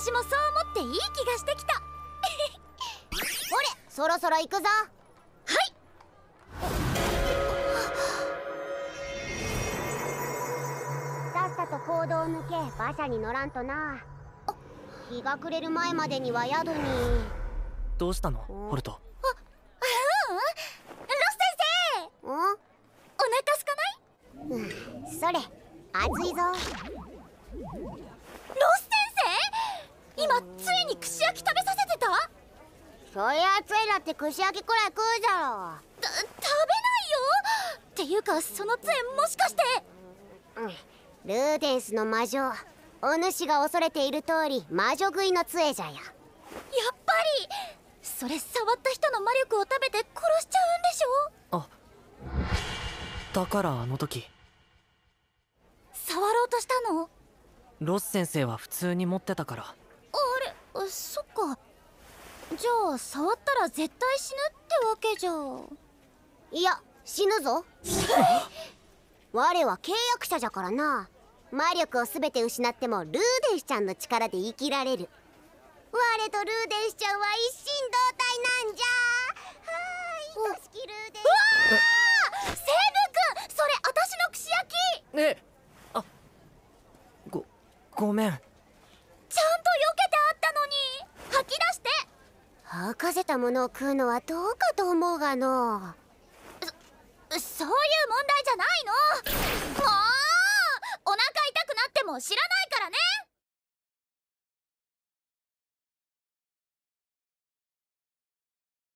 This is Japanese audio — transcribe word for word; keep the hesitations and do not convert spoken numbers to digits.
私もそう思っていい気がしてきたほれ、そろそろ行くぞ。はい。さっさと行動を抜け、馬車に乗らんとな。日が暮れる前までには宿に。 どうしたの、ホルト？あ、 ううん、ロス先生。ん？お腹空かない？ うん、それ、暑いぞ。ロス先生、今ついに串焼き食べさせてた？ そりゃ暑いだって串焼きくらい食うじゃろ。 た食べないよっていうか、その杖もしかして、 うん、ルーデンスの魔女、お主が恐れている通り魔女食いの杖じゃよ。やっぱりそれ触った人の魔力を食べて殺しちゃうんでしょ？ あ、だからあの時触ろうとしたの？ ロス先生は普通に持ってたから。 あれ、そっか。じゃあ触ったら絶対死ぬってわけじゃ。 いや、死ぬぞ我は契約者じゃからな。魔力を全て失ってもルーデンスちゃんの力で生きられる。我とルーデンスちゃんは一心同体なんじゃ。はーい、愛しきルーデンス。うわー、セブ君、それ私の串焼き。 え、あ、ご、ごめん。ちゃんと避けてあったのに吐き出して。 吐かせたものを食うのはどうかと思うがの。 そ、そういう問題じゃないの。もうお腹痛くなっても知らないからね。